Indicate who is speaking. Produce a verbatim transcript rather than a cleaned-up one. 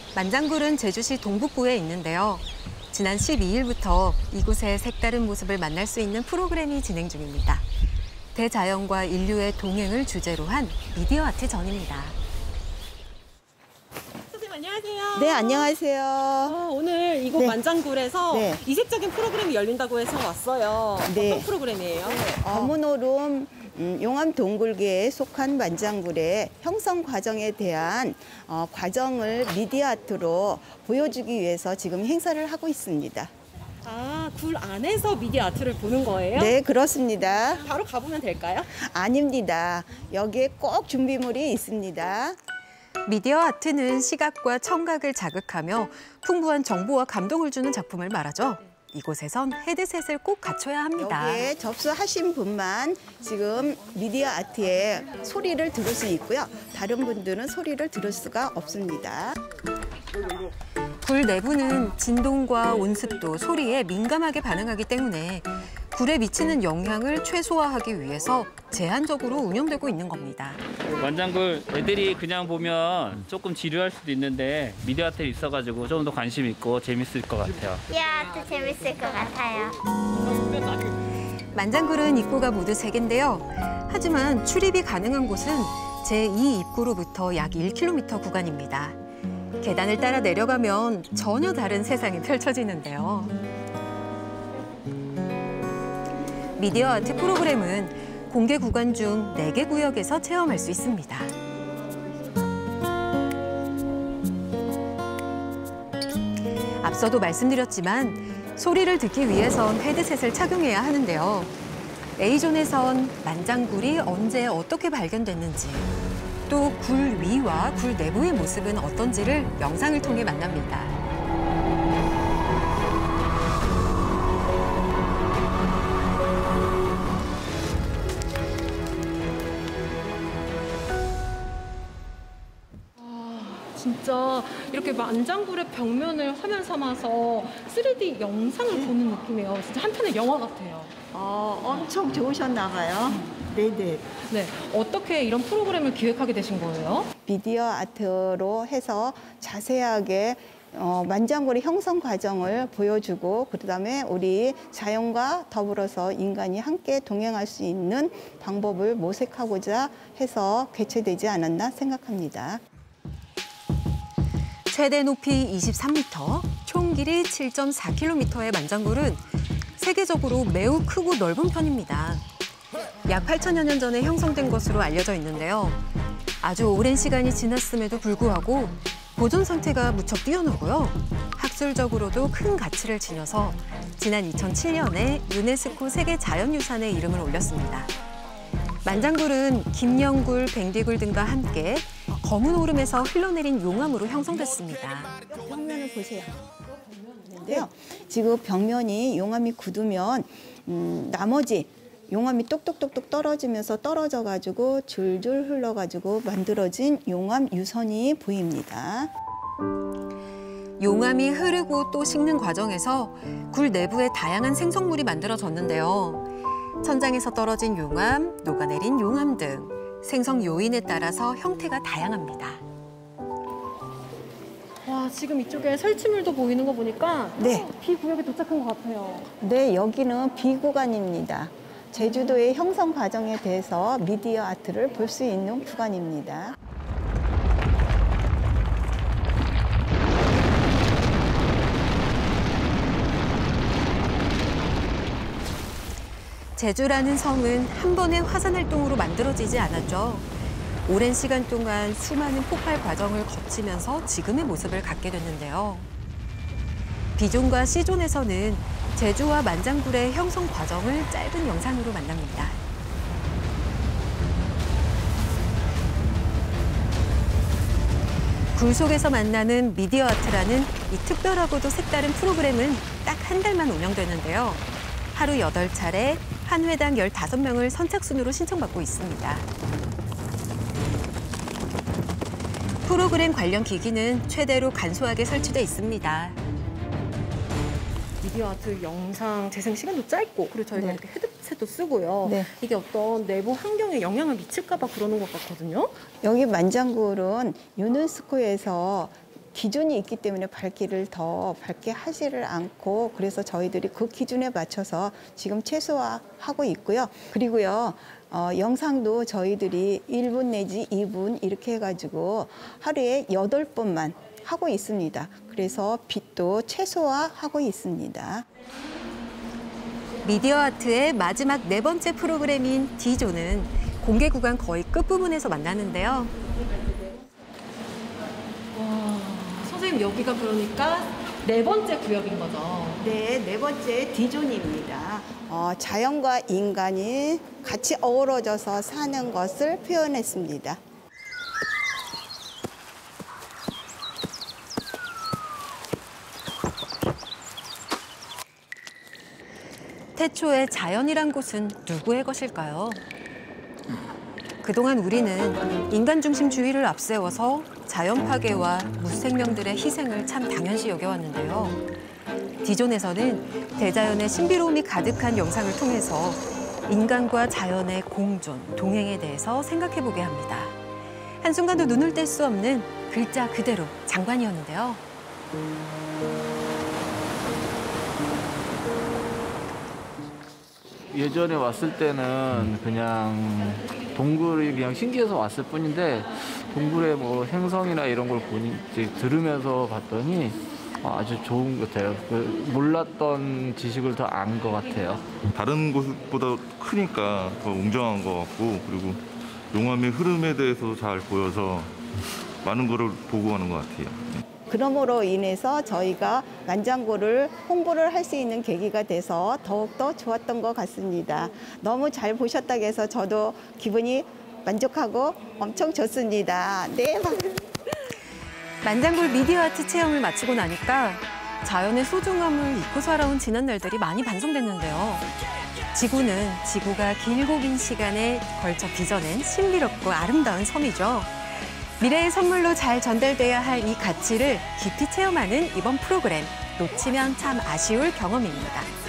Speaker 1: 만장굴은 제주시 동북부에 있는데요. 지난 십이 일부터 이곳의 색다른 모습을 만날 수 있는 프로그램이 진행 중입니다. 대자연과 인류의 동행을 주제로 한 미디어 아트 전입니다.
Speaker 2: 선생님 안녕하세요.
Speaker 3: 네, 안녕하세요.
Speaker 2: 어, 오늘 이곳
Speaker 3: 네.
Speaker 2: 만장굴에서
Speaker 3: 네.
Speaker 2: 이색적인 프로그램이 열린다고 해서 왔어요.
Speaker 3: 네.
Speaker 2: 어떤 프로그램이에요?
Speaker 3: 검은오름 음, 용암 동굴계에 속한 만장굴의 형성 과정에 대한 어, 과정을 미디어 아트로 보여주기 위해서 지금 행사를 하고 있습니다.
Speaker 2: 아, 굴 안에서 미디어 아트를 보는 거예요?
Speaker 3: 네, 그렇습니다.
Speaker 2: 바로 가보면 될까요?
Speaker 3: 아닙니다. 여기에 꼭 준비물이 있습니다.
Speaker 1: 미디어 아트는 시각과 청각을 자극하며 풍부한 정보와 감동을 주는 작품을 말하죠. 이곳에선 헤드셋을 꼭 갖춰야 합니다.
Speaker 3: 여기에 접수하신 분만 지금 미디어 아트의 소리를 들을 수 있고요. 다른 분들은 소리를 들을 수가 없습니다.
Speaker 1: 굴 내부는 진동과 온습도, 소리에 민감하게 반응하기 때문에 굴에 미치는 영향을 최소화하기 위해서 제한적으로 운영되고 있는 겁니다.
Speaker 4: 만장굴 애들이 그냥 보면 조금 지루할 수도 있는데 미디어 아트 있어가지고 좀 더 관심 있고 재밌을 것 같아요.
Speaker 5: 미디어 아트 재밌을 것 같아요.
Speaker 1: 만장굴은 입구가 모두 세 개인데요. 하지만 출입이 가능한 곳은 제이 입구로부터 약 일 킬로미터 구간입니다. 계단을 따라 내려가면 전혀 다른 세상이 펼쳐지는데요. 미디어 아트 프로그램은 공개 구간 중 네 개 구역에서 체험할 수 있습니다. 앞서도 말씀드렸지만 소리를 듣기 위해선 헤드셋을 착용해야 하는데요. A존에선 만장굴이 언제 어떻게 발견됐는지, 또 굴 위와 굴 내부의 모습은 어떤지를 영상을 통해 만납니다.
Speaker 2: 진짜 이렇게 만장굴의 벽면을 화면 삼아서 쓰리디 영상을 보는 느낌이에요. 진짜 한편의 영화 같아요.
Speaker 3: 어, 엄청 좋으셨나 봐요. 네네.
Speaker 2: 네, 어떻게 이런 프로그램을 기획하게 되신 거예요?
Speaker 3: 미디어 아트로 해서 자세하게 어, 만장굴의 형성 과정을 보여주고 그다음에 우리 자연과 더불어서 인간이 함께 동행할 수 있는 방법을 모색하고자 해서 개최되지 않았나 생각합니다.
Speaker 1: 최대 높이 이십삼 미터, 총 길이 칠 점 사 킬로미터의 만장굴은 세계적으로 매우 크고 넓은 편입니다. 약 팔천여 년 전에 형성된 것으로 알려져 있는데요. 아주 오랜 시간이 지났음에도 불구하고 보존 상태가 무척 뛰어나고요. 학술적으로도 큰 가치를 지녀서 지난 이천칠 년에 유네스코 세계 자연유산에 이름을 올렸습니다. 만장굴은 김영굴, 뱅디굴 등과 함께 검은 오름에서 흘러내린 용암으로 형성됐습니다.
Speaker 3: 벽면을 보세요. 네. 지금 벽면이 용암이 굳으면 음, 나머지 용암이 똑똑똑똑 떨어지면서 떨어져가지고 줄줄 흘러가지고 만들어진 용암 유선이 보입니다.
Speaker 1: 용암이 흐르고 또 식는 과정에서 굴 내부에 다양한 생성물이 만들어졌는데요. 천장에서 떨어진 용암, 녹아내린 용암 등 생성 요인에 따라서 형태가 다양합니다.
Speaker 2: 와, 지금 이쪽에 설치물도 보이는 거 보니까
Speaker 3: 네.
Speaker 2: B 구역에 도착한 것 같아요.
Speaker 3: 네, 여기는 B 구간입니다. 제주도의 형성 과정에 대해서 미디어 아트를 볼 수 있는 구간입니다.
Speaker 1: 제주라는 성은 한 번의 화산 활동으로 만들어지지 않았죠. 오랜 시간 동안 수많은 폭발 과정을 거치면서 지금의 모습을 갖게 됐는데요. B존과 C존에서는 제주와 만장굴의 형성 과정을 짧은 영상으로 만납니다. 굴 속에서 만나는 미디어 아트라는 이 특별하고도 색다른 프로그램은 딱 한 달만 운영되는데요. 하루 여덟 차례, 한 회당 열다섯 명을 선착순으로 신청받고 있습니다. 프로그램 관련 기기는 최대로 간소하게 설치돼 있습니다.
Speaker 2: 미디어 아트 영상 재생 시간도 짧고 그리고 저희가
Speaker 3: 네.
Speaker 2: 이렇게 헤드셋도 쓰고요.
Speaker 3: 네.
Speaker 2: 이게 어떤 내부 환경에 영향을 미칠까 봐 그러는 것 같거든요.
Speaker 3: 여기 만장굴은 유네스코에서 기준이 있기 때문에 밝기를 더 밝게 하지를 않고 그래서 저희들이 그 기준에 맞춰서 지금 최소화하고 있고요. 그리고요. 어, 영상도 저희들이 일 분 내지 이 분 이렇게 해가지고 하루에 여덟 번만 하고 있습니다. 그래서 빛도 최소화하고 있습니다.
Speaker 1: 미디어 아트의 마지막 네 번째 프로그램인 D조는 공개 구간 거의 끝부분에서 만나는데요.
Speaker 2: 와, 선생님 여기가 그러니까 네 번째 구역인 거죠?
Speaker 3: 네, 네 번째 D존입니다. 어, 자연과 인간이 같이 어우러져서 사는 것을 표현했습니다.
Speaker 1: 태초의 자연이란 곳은 누구의 것일까요? 그동안 우리는 인간 중심주의를 앞세워서 자연 파괴와 무생명들의 희생을 참 당연시 여겨왔는데요. D존에서는 대자연의 신비로움이 가득한 영상을 통해서 인간과 자연의 공존, 동행에 대해서 생각해보게 합니다. 한순간도 눈을 뗄 수 없는 글자 그대로 장관이었는데요.
Speaker 6: 예전에 왔을 때는 그냥 동굴이 그냥 신기해서 왔을 뿐인데 동굴의 뭐 행성이나 이런 걸 보니 이제 들으면서 봤더니 아주 좋은 것 같아요. 그 몰랐던 지식을 더 안 것 같아요.
Speaker 7: 다른 곳보다 크니까 더 웅장한 것 같고 그리고 용암의 흐름에 대해서 잘 보여서 많은 거를 보고 가는 것 같아요.
Speaker 3: 그러므로 인해서 저희가 만장굴을 홍보를 할 수 있는 계기가 돼서 더욱더 좋았던 것 같습니다. 너무 잘 보셨다고 해서 저도 기분이 만족하고 엄청 좋습니다. 네.
Speaker 1: 만장굴 미디어 아트 체험을 마치고 나니까 자연의 소중함을 잊고 살아온 지난 날들이 많이 반성됐는데요. 지구는 지구가 길고 긴 시간에 걸쳐 빚어낸 신비롭고 아름다운 섬이죠. 미래의 선물로 잘 전달돼야 할 이 가치를 깊이 체험하는 이번 프로그램, 놓치면 참 아쉬울 경험입니다.